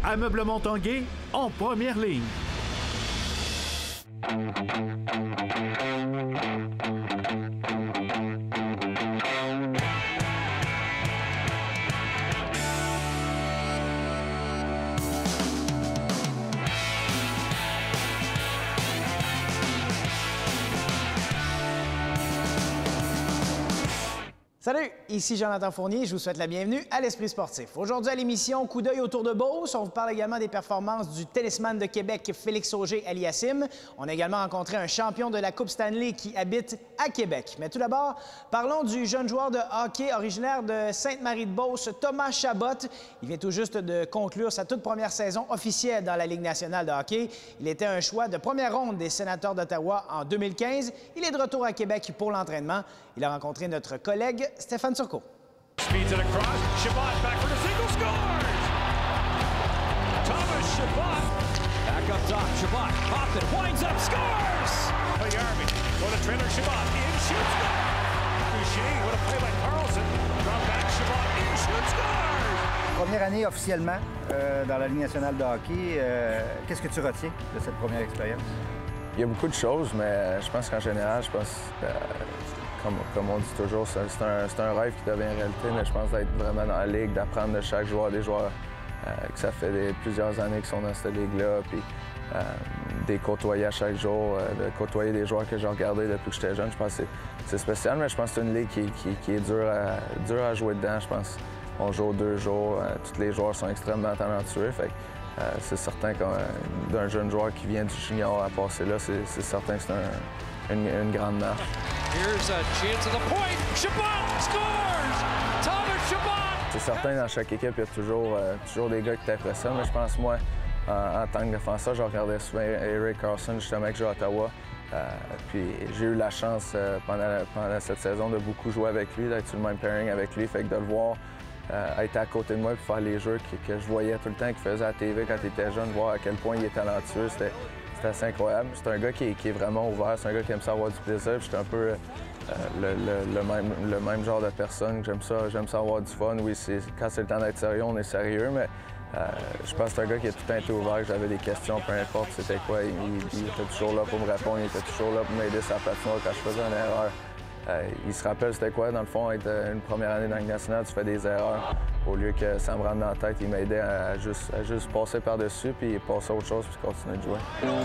Ameublement Tanguay en première ligne. Salut, ici Jonathan Fournier, je vous souhaite la bienvenue à l'Esprit sportif. Aujourd'hui à l'émission, coup d'œil autour de Beauce. On vous parle également des performances du tennisman de Québec, Félix Auger-Aliassime. On a également rencontré un champion de la Coupe Stanley qui habite à Québec. Mais tout d'abord, parlons du jeune joueur de hockey originaire de Sainte-Marie-de-Beauce, Thomas Chabot. Il vient tout juste de conclure sa toute première saison officielle dans la Ligue nationale de hockey. Il était un choix de première ronde des Sénateurs d'Ottawa en 2015. Il est de retour à Québec pour l'entraînement. Il a rencontré notre collègue Stéphane Turcot. Speeds it across. Chabot back for the single, scores! Thomas Chabot. Back up top. Chabot. Hoffman winds up, scores! Payarvi for the trailer. Chabot in, shoots, score! Boucher, what a play by Carlson. Drop back, Chabot in, shoots, scores! Première année officiellement dans la Ligue nationale de hockey. Qu'est-ce que tu retiens de cette première expérience? Il y a beaucoup de choses, mais je pense qu'en général, comme on dit toujours, c'est un rêve qui devient réalité, mais je pense d'être vraiment dans la ligue, d'apprendre de chaque joueur, des joueurs que ça fait plusieurs années qu'ils sont dans cette ligue-là, puis de les côtoyer à chaque jour, de côtoyer des joueurs que j'ai regardés depuis que j'étais jeune. Je pense que c'est spécial, mais je pense que c'est une ligue qui est dure à jouer dedans, je pense. On joue 2 jours, tous les joueurs sont extrêmement talentueux, fait c'est certain que d'un jeune joueur qui vient du junior à passer là, c'est certain que c'est une grande marche. Here's a chance at the point. Chabot scores! Thomas Chabot! C'est certain, dans chaque équipe, il y a toujours des gars qui t'impressionnent, mais je pense, moi, en tant que défenseur, je regardais souvent Erik Karlsson, justement, qui joue à Ottawa. Puis j'ai eu la chance, pendant cette saison, de beaucoup jouer avec lui, d'être sur le même pairing avec lui, fait que de le voir être à côté de moi et faire les jeux que je voyais tout le temps, qu'il faisait à la TV quand il était jeune, voir à quel point il est talentueux, c'était assez incroyable. C'est un gars qui est vraiment ouvert, c'est un gars qui aime ça avoir du plaisir. J'étais un peu le même genre de personne. J'aime ça avoir du fun. Oui, quand c'est le temps d'être sérieux, on est sérieux, mais je pense que c'est un gars qui a tout le temps été ouvert, que j'avais des questions, peu importe c'était quoi. Il était toujours là pour me répondre, il était toujours là pour m'aider sur la patinoire quand je faisais une erreur. Il se rappelle c'était quoi, dans le fond, être une première année dans la Ligue nationale, tu fais des erreurs. Au lieu que ça me rentre dans la tête, il m'aidait à juste passer par-dessus, puis passer à autre chose, puis continuer de jouer.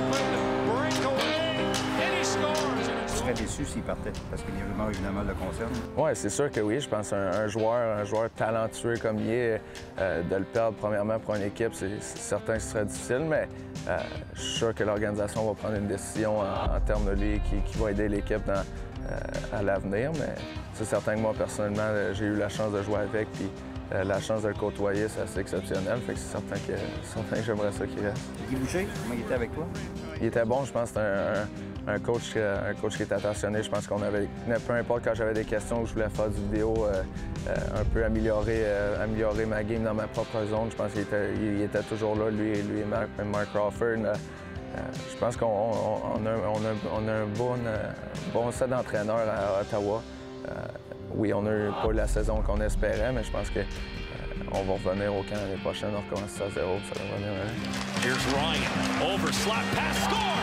Tu serais déçu s'il partait, parce que l'événement, évidemment, le concerne. Oui, c'est sûr que oui. Je pense qu'un joueur talentueux comme il est, de le perdre premièrement pour une équipe, c'est certain que ce serait difficile, mais je suis sûr que l'organisation va prendre une décision en termes de lui qui va aider l'équipe à l'avenir, mais c'est certain que moi, personnellement, j'ai eu la chance de jouer avec, puis la chance de le côtoyer, c'est assez exceptionnel, fait que c'est certain que j'aimerais ça qu'il reste. Guy Boucher, comment il était avec toi? Il était bon, je pense que c'était un coach qui était attentionné. Je pense qu'on avait, peu importe quand j'avais des questions, je voulais faire du vidéo, un peu améliorer ma game dans ma propre zone. Je pense qu'il était toujours là, lui et Mark Crawford. Je pense qu'on a un bon set d'entraîneurs à Ottawa. Oui, on n'a pas eu la saison qu'on espérait, mais je pense qu'on va revenir au camp l'année prochaine. On recommence à 0, ça va revenir. Here's Ryan. Over, slap, pass, score!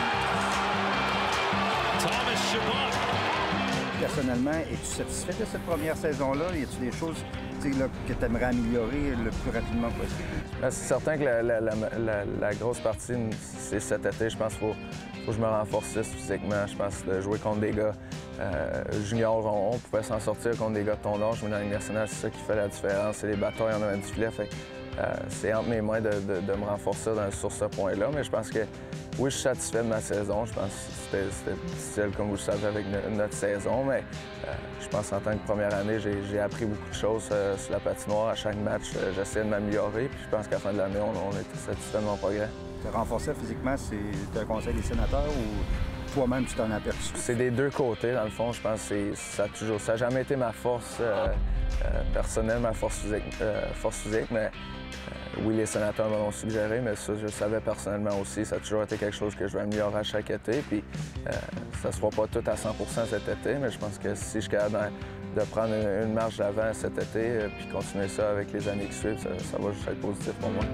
Thomas Chabot. Personnellement, es-tu satisfait de cette première saison-là? Y a-t-il des choses que tu aimerais améliorer le plus rapidement possible? C'est certain que la grosse partie, c'est cet été. Je pense qu'il faut que je me renforcisse physiquement. Je pense de jouer contre des gars juniors, on pouvait s'en sortir contre des gars de ton âge, mais dans la Ligue nationale, c'est ça qui fait la différence. C'est les batailles en avant du filet. C'est entre mes mains de me renforcer sur ce point-là. Mais je pense que oui, je suis satisfait de ma saison. Je pense que c'était difficile, comme vous le savez, avec notre saison. Mais je pense qu'en tant que première année, j'ai appris beaucoup de choses sur la patinoire. À chaque match, j'essayais de m'améliorer. Puis je pense qu'à la fin de l'année, on était satisfait de mon progrès. Te renforcer physiquement, c'est un conseil des sénateurs ou toi-même tu t'en as aperçu? C'est des deux côtés, dans le fond. Je pense que ça n'a jamais été ma force personnelle, ma force physique, mais oui, les sénateurs me l'ont suggéré, mais ça, je le savais personnellement aussi. Ça a toujours été quelque chose que je vais améliorer à chaque été. Puis ça ne se fera pas tout à 100 cet été, mais je pense que si je suis capable de prendre une marche d'avant cet été, puis continuer ça avec les années qui suivent, ça va juste être positif pour moi.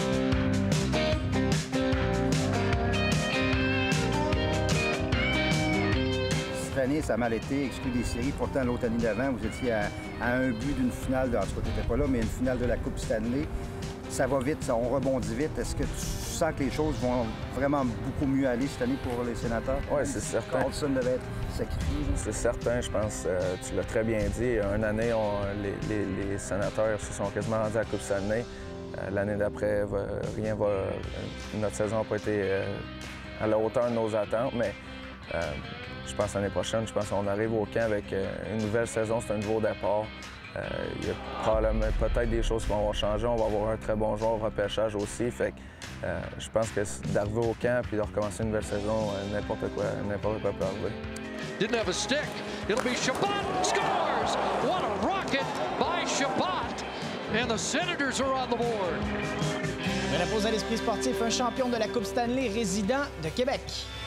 Cette année, ça a mal été, exclu des séries. Pourtant, l'autre année d'avant, vous étiez à un but d'une finale, en tout cas, tu n'étais pas là, mais une finale de la Coupe Stanley. Ça va vite, on rebondit vite. Est-ce que tu sens que les choses vont vraiment beaucoup mieux aller cette année pour les Sénateurs? Oui, c'est certain. Carlson devait être sacrifié. C'est certain, je pense. Tu l'as très bien dit. Une année, les Sénateurs se sont quasiment rendus à la Coupe Stanley. L'année d'après, notre saison n'a pas été à la hauteur de nos attentes, mais je pense l'année prochaine, je pense qu'on arrive au camp avec une nouvelle saison, c'est un nouveau départ. Il y a probablement peut-être des choses qui vont changer. On va avoir un très bon joueur au repêchage aussi. Fait que je pense que d'arriver au camp et de recommencer une nouvelle saison, n'importe quoi peut arriver. Didn't have a stick. It'll be Chabot scores! What a rocket by Chabot! And the Senators are on the board. De la pause à l'Esprit sportif, un champion de la Coupe Stanley résident de Québec.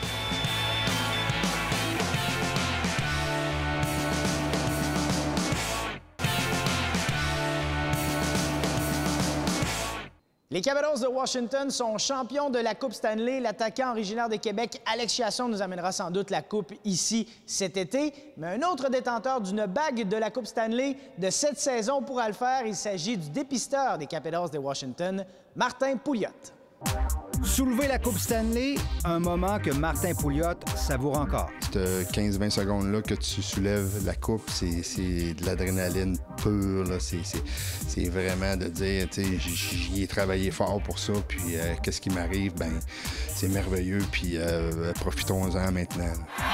Les Capitals de Washington sont champions de la Coupe Stanley. L'attaquant originaire de Québec, Alex Chiasson, nous amènera sans doute la Coupe ici cet été. Mais un autre détenteur d'une bague de la Coupe Stanley de cette saison pourra le faire. Il s'agit du dépisteur des Capitals de Washington, Martin Pouliot. Soulever la Coupe Stanley, un moment que Martin Pouliot savoure encore. Cette 15-20 secondes-là que tu soulèves la coupe, c'est de l'adrénaline pure. C'est vraiment de dire, tu sais, j'y ai travaillé fort pour ça, puis qu'est-ce qui m'arrive? Ben c'est merveilleux, puis profitons-en maintenant.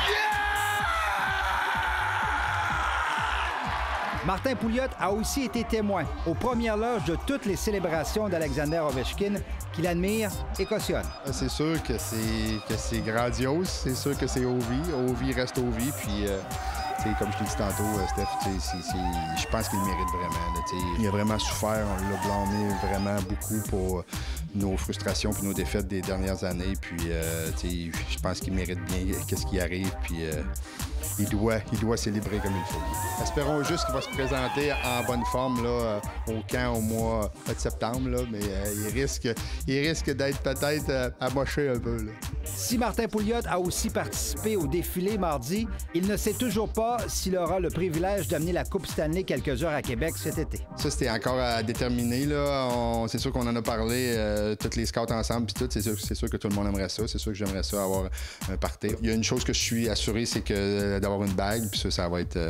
Martin Pouliot a aussi été témoin aux premières loges de toutes les célébrations d'Alexander Ovechkin qu'il admire et cautionne. C'est sûr que c'est grandiose, c'est sûr que c'est Ovi. Ovi reste Ovi, puis comme je t'ai dit tantôt, Steph, je pense qu'il le mérite vraiment. Là, il a vraiment souffert, on l'a blâmé vraiment beaucoup pour nos frustrations puis nos défaites des dernières années. Puis je pense qu'il mérite bien qu'est-ce qui arrive, puis il doit célébrer comme il faut. Espérons juste qu'il va se présenter en bonne forme là, au camp au mois de septembre, là, mais il risque d'être peut-être amoché un peu. Là. Si Martin Pouliot a aussi participé au défilé mardi, il ne sait toujours pas s'il aura le privilège d'amener la Coupe Stanley quelques heures à Québec cet été. Ça, c'était encore à déterminer. C'est sûr qu'on en a parlé, tous les scouts ensemble, puis tout. C'est sûr que tout le monde aimerait ça. C'est sûr que j'aimerais ça avoir un party. Il y a une chose que je suis assuré, c'est que d'avoir une bague, puis ça va être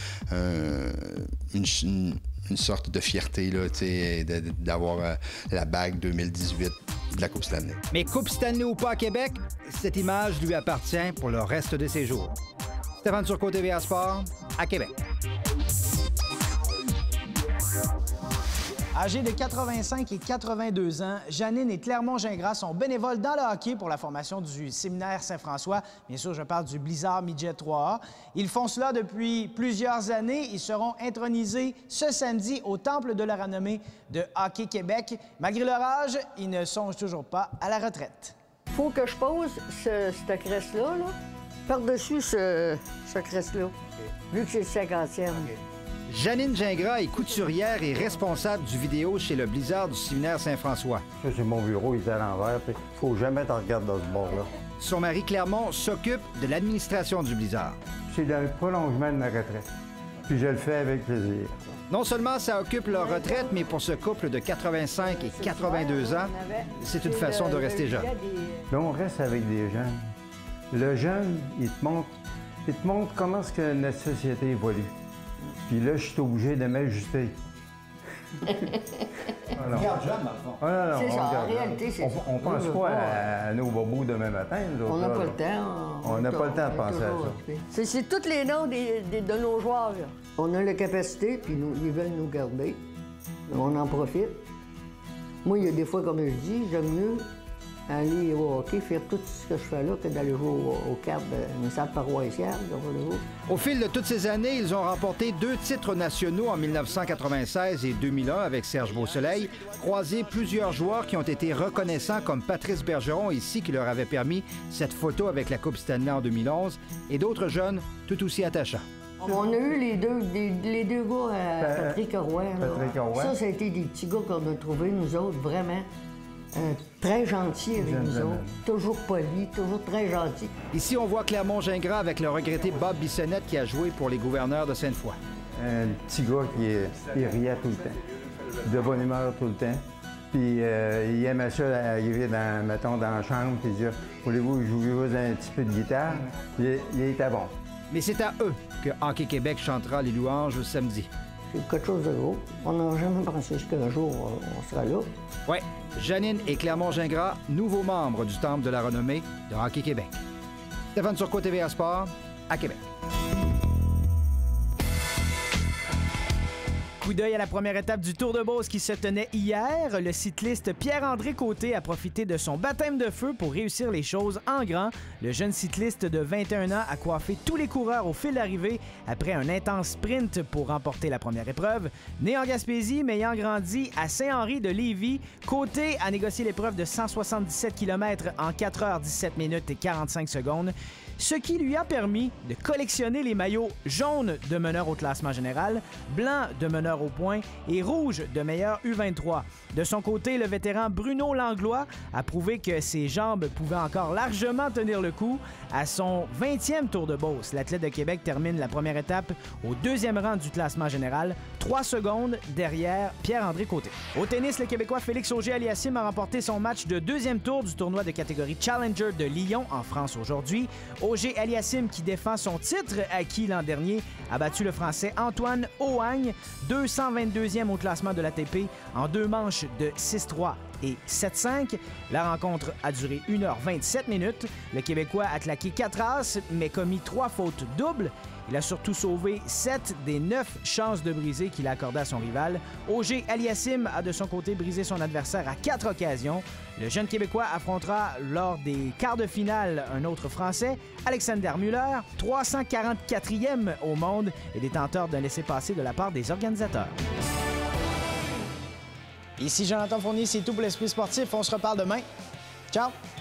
une sorte de fierté là, d'avoir la bague 2018 de la Coupe Stanley. Mais Coupe Stanley ou pas à Québec, cette image lui appartient pour le reste de ses jours. Stéphane Turcot, TVA Sport, à Québec. Âgés de 85 et 82 ans, Janine et Clermont Gingras sont bénévoles dans le hockey pour la formation du séminaire Saint-François. Bien sûr, je parle du Blizzard Midget 3A. Ils font cela depuis plusieurs années. Ils seront intronisés ce samedi au Temple de la renommée de Hockey Québec. Malgré leur âge, ils ne songent toujours pas à la retraite. Il faut que je pose cette crête-là, là, par-dessus ce crête-là, vu que c'est le 50e. Janine Gingras est couturière et responsable du vidéo chez le Blizzard du séminaire Saint-François. Ça, c'est mon bureau, il est à l'envers. Il faut jamais t'en regarder dans ce bord-là. Son mari Clermont s'occupe de l'administration du Blizzard. C'est dans le prolongement de ma retraite. Puis je le fais avec plaisir. Non seulement ça occupe leur retraite, mais pour ce couple de 85 et 82 ans, c'est une façon de rester jeune. Là, on reste avec des jeunes. Le jeune, il te montre comment est-ce que notre société évolue. Puis là, je suis obligé de m'ajuster. On regarde jeune, dans le fond. C'est ça, en réalité, c'est ça. On pense pas à nos bobos demain matin. On n'a pas le temps. On n'a pas le temps de penser à ça. C'est tous les noms de nos joueurs. Là. On a la capacité, puis ils veulent nous garder. On en profite. Moi, il y a des fois, comme je dis, j'aime mieux aller au hockey, faire tout ce que je fais là, que d'aller jouer aux cartes d'une salle paroissiale. Au fil de toutes ces années, ils ont remporté 2 titres nationaux en 1996 et 2001 avec Serge Beausoleil, croisé plusieurs joueurs qui ont été reconnaissants comme Patrice Bergeron ici, qui leur avait permis cette photo avec la Coupe Stanley en 2011, et d'autres jeunes tout aussi attachants. On a eu les deux gars à Patrick Roy. Ça a été des petits gars qu'on a trouvés, nous autres, vraiment très gentils avec nous autres. Toujours polis, toujours très gentils. Ici, on voit Clermont-Gingras avec le regretté Bob Bissonnette qui a joué pour les Gouverneurs de Sainte-Foy. Un petit gars qui riait tout le temps, de bonne humeur tout le temps. Puis il aimait ça arriver mettons, dans la chambre et dire « Voulez-vous jouer un petit peu de guitare? » Il était bon. Mais c'est à eux que Hockey Québec chantera les louanges samedi. C'est quelque chose de gros. On n'a jamais pensé qu'un jour, on sera là. Oui, Janine et Clermont-Gingras, nouveaux membres du Temple de la renommée de Hockey Québec. Stéphane Turcot, TVA Sport, à Québec. Coup d'œil à la première étape du Tour de Beauce qui se tenait hier. Le cycliste Pierre-André Côté a profité de son baptême de feu pour réussir les choses en grand. Le jeune cycliste de 21 ans a coiffé tous les coureurs au fil d'arrivée après un intense sprint pour remporter la première épreuve. Né en Gaspésie, mais ayant grandi à Saint-Henri de Lévis, Côté a négocié l'épreuve de 177 km en 4 h 17 minutes et 45 secondes. Ce qui lui a permis de collectionner les maillots jaunes de meneur au classement général, blanc de meneur au point et rouge de meilleur U23. De son côté, le vétéran Bruno Langlois a prouvé que ses jambes pouvaient encore largement tenir le coup. À son 20e Tour de Beauce, l'athlète de Québec termine la première étape au 2e rang du classement général, 3 secondes derrière Pierre-André Côté. Au tennis, le Québécois Félix Auger-Aliassime a remporté son match de 2e tour du tournoi de catégorie Challenger de Lyon en France aujourd'hui. Auger-Aliassime, qui défend son titre acquis l'an dernier, a battu le Français Antoine Ohagne, 222e au classement de l'ATP, en 2 manches de 6-3 et 7-5. La rencontre a duré 1 h 27 minutes. Le Québécois a claqué 4 as, mais commis 3 fautes doubles. Il a surtout sauvé 7 des 9 chances de briser qu'il a accordées à son rival. Auger-Aliassime a de son côté brisé son adversaire à 4 occasions. Le jeune Québécois affrontera lors des quarts de finale un autre Français, Alexander Muller, 344e au monde et détenteur d'un laissez-passer de la part des organisateurs. Ici Jonathan Fournier, c'est tout pour l'Esprit sportif. On se reparle demain. Ciao!